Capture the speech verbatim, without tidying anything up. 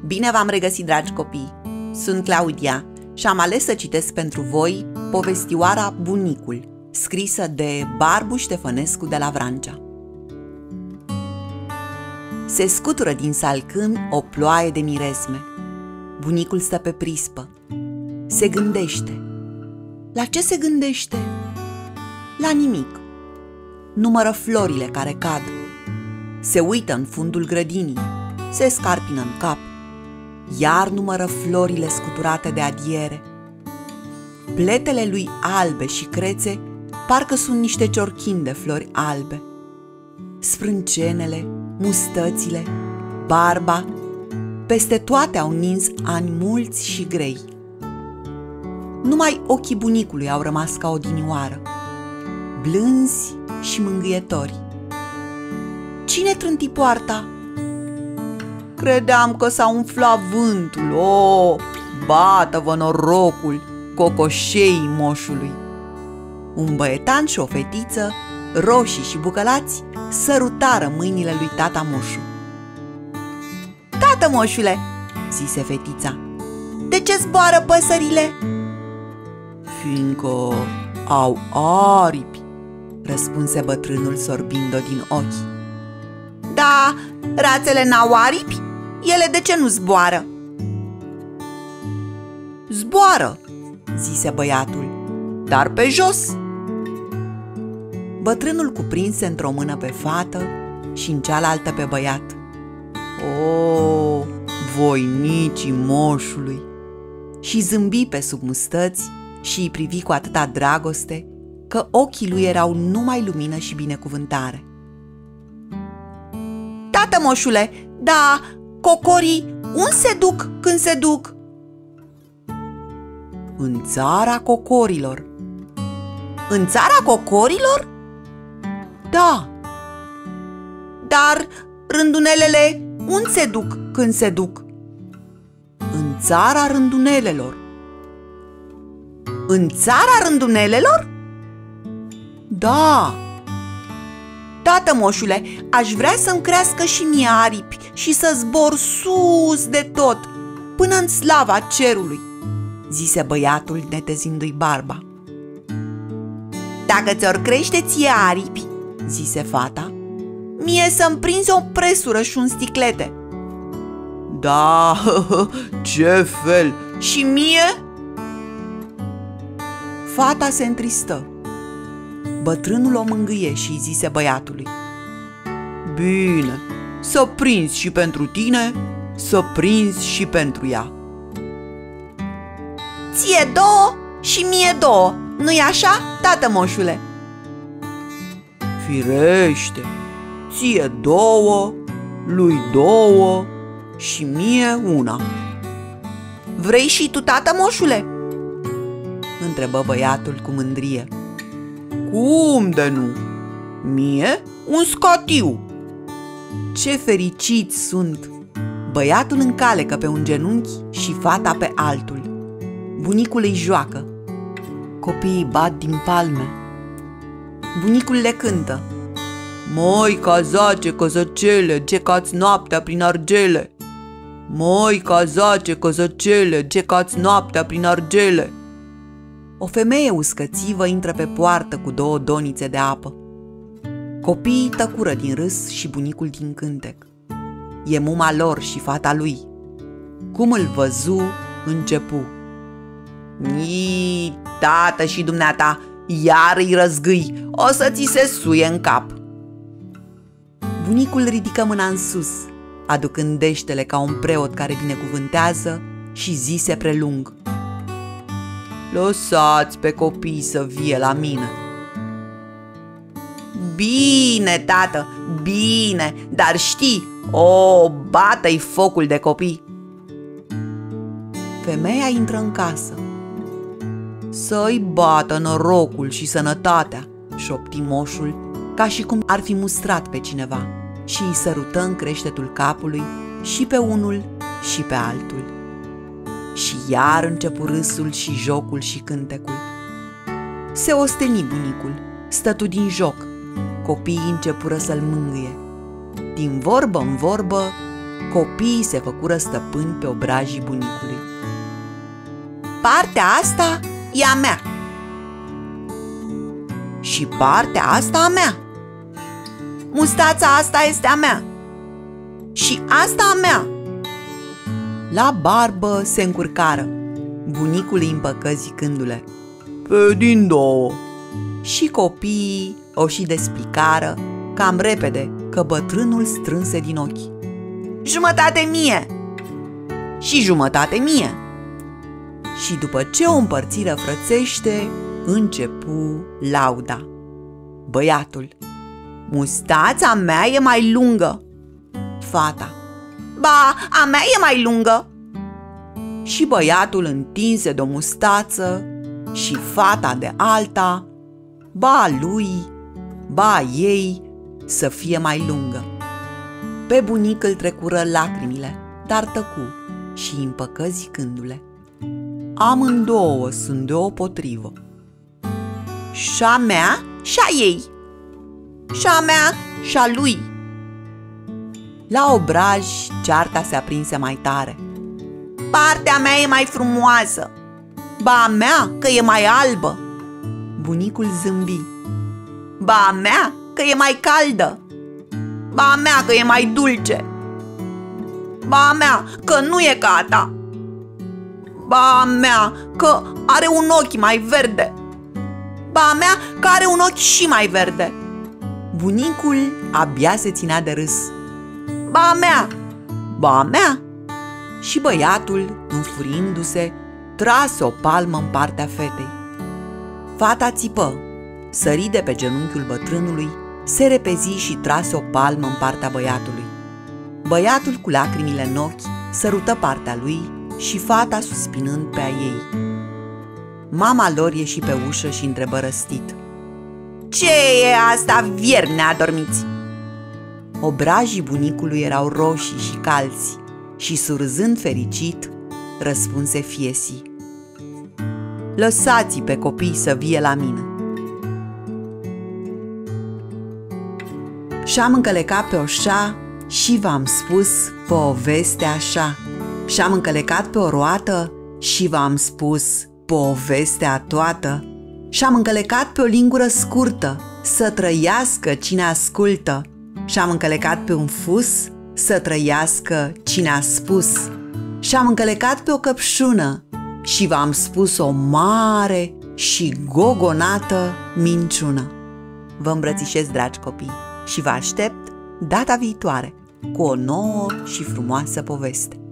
Bine v-am regăsit, dragi copii! Sunt Claudia și am ales să citesc pentru voi povestioara Bunicul, scrisă de Barbu Ștefănescu de la Vrancea. Se scutură din salcâmi o ploaie de miresme. Bunicul stă pe prispă. Se gândește. La ce se gândește? La nimic. Numără florile care cad. Se uită în fundul grădinii. Se scarpină în cap. Iar numără florile scuturate de adiere. Pletele lui albe și crețe parcă sunt niște ciorchini de flori albe. Sprâncenele, mustățile, barba, peste toate au nins ani mulți și grei. Numai ochii bunicului au rămas ca odinioară, blânzi și mângâietori. Cine trânti poarta? Credeam că s-a umflat vântul. O, bată-vă norocul, cocoșeii moșului! Un băietan și o fetiță, roșii și bucălați, sărutară mâinile lui tata moșu. Tată moșule, zise fetița, de ce zboară păsările? Fiindcă au aripi, răspunse bătrânul sorbind-o din ochi. Da, rațele n-au aripi? Ele de ce nu zboară? Zboară, zise băiatul, dar pe jos. Bătrânul cuprinse într-o mână pe fată și în cealaltă pe băiat. O, voinicii moșului! Și zâmbi pe sub mustăți și îi privi cu atâta dragoste că ochii lui erau numai lumină și binecuvântare. Tată moșule, da, cocorii, unde se duc când se duc? În țara cocorilor. În țara cocorilor? Da. Dar rândunelele unde se duc când se duc? În țara rândunelelor. În țara rândunelelor? Da. Tată moșule, aș vrea să-mi crească și mie aripi și să zbor sus de tot, până în slava cerului, zise băiatul netezindu-i barba. Dacă ți-or crește ție aripi, zise fata, mie să-mi prinzi o presură și un sticlete. Da, ce fel! Și mie? Fata se întristă. Bătrânul o mângâie și îi zise băiatului: Bine, să prinzi și pentru tine, să prinzi și pentru ea. Ție două și mie două, nu-i așa, tată moșule? Firește, ție două, lui două și mie una. Vrei și tu, tată moșule? Întrebă băiatul cu mândrie. Cum de nu? Mie un scatiu. Ce fericiți sunt! Băiatul încalecă pe un genunchi și fata pe altul. Bunicul îi joacă. Copiii bat din palme. Bunicul le cântă: Măi, cazace, căzăcele, gecați noaptea prin argele. Măi, cazace, căzăcele, gecați noaptea prin argele. O femeie uscățivă intră pe poartă cu două donițe de apă. Copiii tăcură din râs și bunicul din cântec. E muma lor și fata lui. Cum îl văzu, începu: Nii, tată și dumneata, iar îi răzgâi, o să ți se suie în cap. Bunicul ridică mâna în sus, aducând deștele ca un preot care binecuvântează, și zise prelung: Lăsați pe copii să vie la mine. Bine, tată, bine, dar știi, o, bată-i focul de copii. Femeia intră în casă. Să-i bată norocul și sănătatea, șopti moșul, ca și cum ar fi mustrat pe cineva, și îi sărută în creștetul capului și pe unul și pe altul. Și iar începu râsul și jocul și cântecul. Se osteni bunicul, stătu din joc. Copiii începură să-l mângâie. Din vorbă în vorbă, copiii se făcură stăpâni pe obrajii bunicului. Partea asta e a mea. Și partea asta a mea. Mustața asta este a mea. Și asta a mea. La barbă se încurcară. Bunicul îi împăcă zicându-le: pe din două. Și copiii o și desplicară cam repede că bătrânul strânse din ochi: jumătate mie. Și jumătate mie. Și după ce o împărțiră frățește, începu lauda. Băiatul: mustața mea e mai lungă. Fata: ba, a mea e mai lungă. Și băiatul întinse de o mustață și fata de alta, ba a lui, ba a ei să fie mai lungă. Pe bunic îl trecură lacrimile, dar tăcu și îi împăcă zicându-le: amândouă sunt deopotrivă. Și-a mea și-a ei. Și-a mea și-a lui. La obraj cearta se aprinse mai tare. Partea mea e mai frumoasă. Ba a mea că e mai albă. Bunicul zâmbi. Ba a mea că e mai caldă. Ba a mea că e mai dulce. Ba a mea că nu e ca a ta. Ba a mea că are un ochi mai verde. Ba a mea că are un ochi și mai verde. Bunicul abia se ținea de râs. Ba a mea, ba a mea. Și băiatul, înfuriindu-se, trase o palmă în partea fetei. Fata țipă, sări de pe genunchiul bătrânului, se repezi și trase o palmă în partea băiatului. Băiatul, cu lacrimile în ochi, sărută partea lui și fata suspinând pe a ei. Mama lor ieși pe ușă și întrebă răstit: ce e asta, viermi neadormiți? Obrajii bunicului erau roșii și calți și, surzând fericit, răspunse fiesii: lăsați-i pe copii să vie la mine. Și-am încălecat pe oșa și v-am spus povestea așa. Și-am încălecat pe o roată și v-am spus povestea toată. Și-am încălecat pe o lingură scurtă, să trăiască cine ascultă. Și-am încălecat pe un fus, să trăiască cine a spus. Și-am încălecat pe o căpșună și v-am spus o mare și gogonată minciună. Vă îmbrățișez, dragi copii, și vă aștept data viitoare cu o nouă și frumoasă poveste.